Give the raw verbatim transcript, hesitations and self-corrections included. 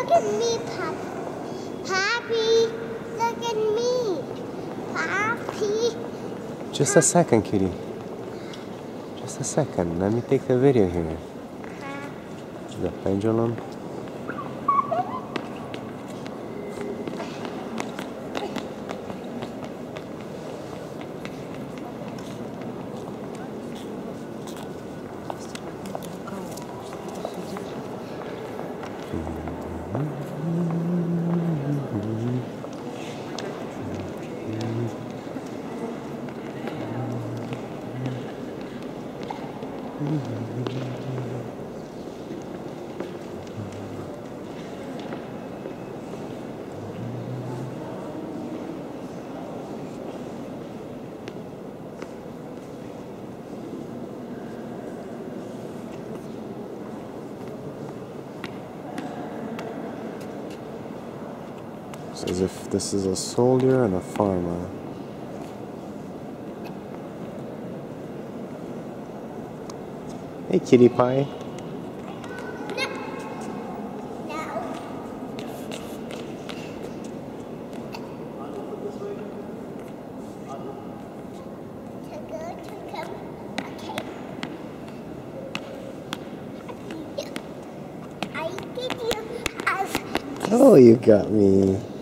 Look at me, Pop. Papi, look at me. Papi. Just a second, kitty. Just a second. Let me take the video here. The pendulum. It's as if this is a soldier and a farmer. Hey, kitty pie. No. No. To go to come. Okay. I did you as. Oh, you got me.